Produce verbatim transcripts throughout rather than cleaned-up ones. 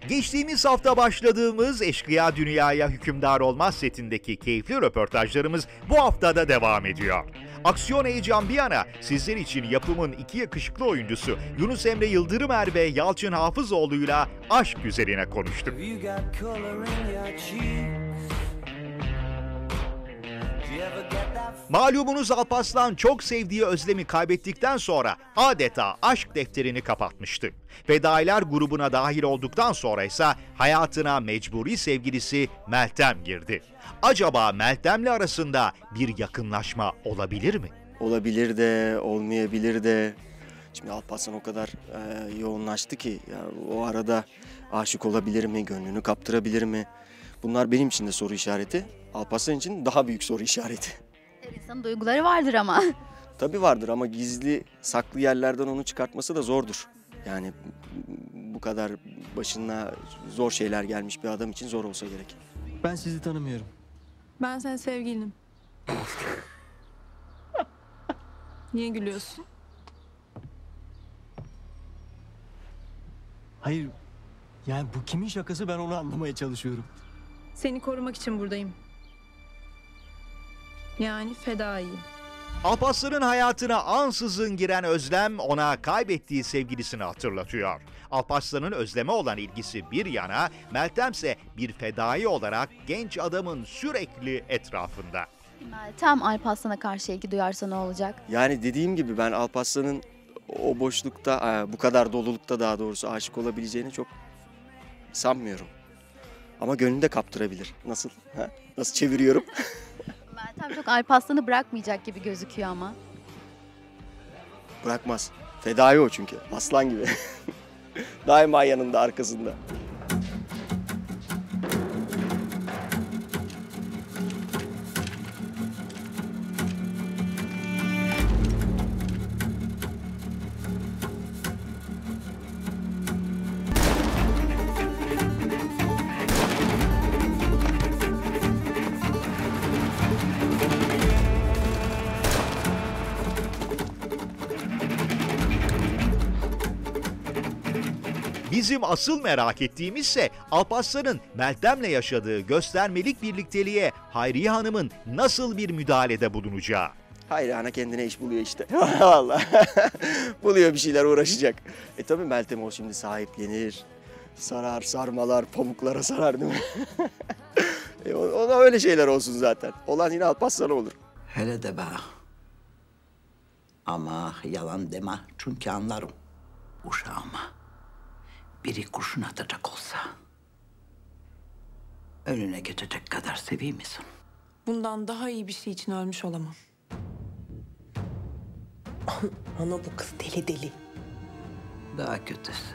Geçtiğimiz hafta başladığımız Eşkıya Dünyaya Hükümdar Olmaz setindeki keyifli röportajlarımız bu haftada devam ediyor. Aksiyon heyecan bir yana sizler için yapımın iki yakışıklı oyuncusu Yunus Emre Yıldırımer ve Yalçın Hafızoğlu'yla aşk üzerine konuştuk. Malumunuz Alparslan çok sevdiği Özlem'i kaybettikten sonra adeta aşk defterini kapatmıştı. Fedailer grubuna dahil olduktan sonra ise hayatına mecburi sevgilisi Meltem girdi. Acaba Meltem'le arasında bir yakınlaşma olabilir mi? Olabilir de, olmayabilir de. Şimdi Alparslan o kadar e, yoğunlaştı ki ya, o arada aşık olabilir mi, gönlünü kaptırabilir mi? Bunlar benim için de soru işareti. Alparslan için daha büyük soru işareti. İnsanın duyguları vardır ama. Tabii vardır ama gizli, saklı yerlerden onu çıkartması da zordur. Yani bu kadar başına zor şeyler gelmiş bir adam için zor olsa gerek. Ben sizi tanımıyorum. Ben senin sevgilinim. Niye gülüyorsun? Hayır, yani bu kimin şakası, ben onu anlamaya çalışıyorum. Seni korumak için buradayım. Yani fedaiyim. Alparslan'ın hayatına ansızın giren Özlem ona kaybettiği sevgilisini hatırlatıyor. Alparslan'ın Özlem'e olan ilgisi bir yana, Meltem ise bir fedai olarak genç adamın sürekli etrafında. Meltem Alparslan'a karşı ilgi duyarsa ne olacak? Yani dediğim gibi ben Alparslan'ın o boşlukta, bu kadar dolulukta daha doğrusu aşık olabileceğini çok sanmıyorum. Ama gönlünü de kaptırabilir. Nasıl? Ha? Nasıl çeviriyorum? Meltem çok Alparslan'ı bırakmayacak gibi gözüküyor ama. Bırakmaz. Fedai o çünkü. Aslan gibi. Daima yanında, arkasında. Bizim asıl merak ettiğimizse Alparslan'ın Meltem'le yaşadığı göstermelik birlikteliğe Hayriye Hanım'ın nasıl bir müdahalede bulunacağı. Hayır, ana kendine iş buluyor işte. Vallahi buluyor bir şeyler, uğraşacak. E tabii Meltem o şimdi sahiplenir. Sarar, sarmalar, pamuklara sarar değil mi? e ona öyle şeyler olsun zaten. Olan yine Alparslan'a olur. Hele de be. Ama yalan deme çünkü anlarım uşağıma. Biri kurşun atacak olsa önüne geçecek kadar seveyim misin? Bundan daha iyi bir şey için ölmüş olamam. Ana bu kız deli deli. Daha kötüsü.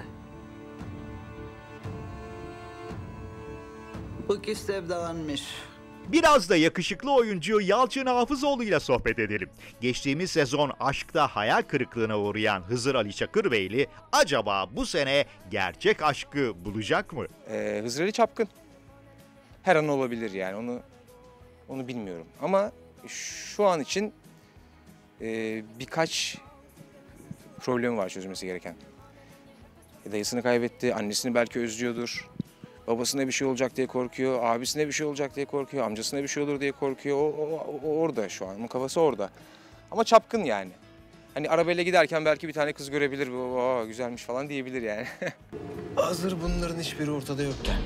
Bu kız sevdalanmış. Biraz da yakışıklı oyuncu Yalçın Hafızoğlu'yla sohbet edelim. Geçtiğimiz sezon aşkta hayal kırıklığına uğrayan Hızır Ali Çakırbeyli acaba bu sene gerçek aşkı bulacak mı? Ee, Hızır Ali çapkın. Her an olabilir yani, onu onu bilmiyorum. Ama şu an için e, birkaç problemi var çözülmesi gereken. E, dayısını kaybetti, annesini belki özlüyordur. Babasına bir şey olacak diye korkuyor, abisine bir şey olacak diye korkuyor, amcasına bir şey olur diye korkuyor. O, o, o orada şu an, onun kafası orada. Ama çapkın yani. Hani arabayla giderken belki bir tane kız görebilir, "Oo, güzelmiş" falan diyebilir yani. Hazır bunların hiçbiri ortada yokken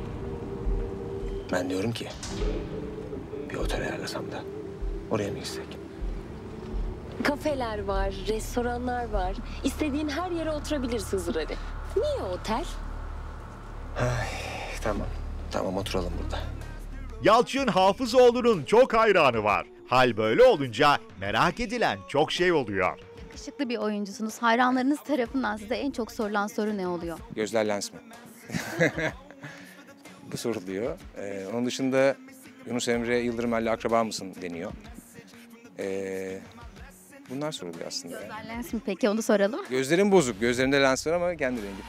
ben diyorum ki bir otel ayarlasam da oraya mı gitsek? Kafeler var, restoranlar var. İstediğin her yere oturabilirsin Hızır Ali. Niye otel? Ay, tamam, tamam oturalım burada. Yalçın Hafızoğlu'nun çok hayranı var. Hal böyle olunca merak edilen çok şey oluyor. Yakışıklı bir oyuncusunuz. Hayranlarınız tarafından size en çok sorulan soru ne oluyor? Gözler lens mi? Bu soruluyor. Ee, onun dışında Yunus Emre Yıldırımer'le akraba mısın deniyor. Ee, bunlar soruluyor aslında. Gözler lens mi peki, onu soralım. Gözlerim bozuk. Gözlerinde lens var ama kendi rengi.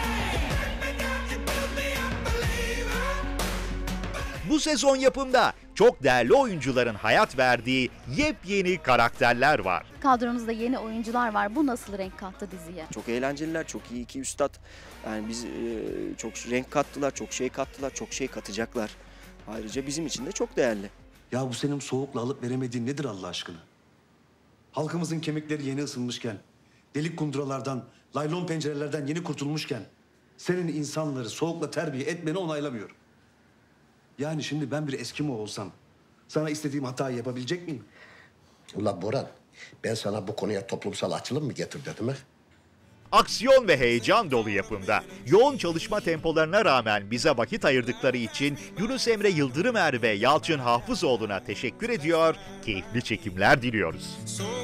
Bu sezon yapımda çok değerli oyuncuların hayat verdiği yepyeni karakterler var. Kadronuzda yeni oyuncular var. Bu nasıl renk kattı diziye? Çok eğlenceliler, çok iyi iki üstad. Yani biz e, çok renk kattılar, çok şey kattılar, çok şey katacaklar. Ayrıca bizim için de çok değerli. Ya bu senin soğukla alıp veremediğin nedir Allah aşkına? Halkımızın kemikleri yeni ısınmışken, delik kunduralardan, laylon pencerelerden yeni kurtulmuşken senin insanları soğukla terbiye etmeni onaylamıyorum. Yani şimdi ben bir Eskimo olsam sana istediğim hatayı yapabilecek miyim? Ulan Boran, ben sana bu konuya toplumsal açılım mı getir dedim ha? Aksiyon ve heyecan dolu yapımda yoğun çalışma tempolarına rağmen bize vakit ayırdıkları için Yunus Emre Yıldırımer ve Yalçın Hafızoğlu'na teşekkür ediyor, keyifli çekimler diliyoruz.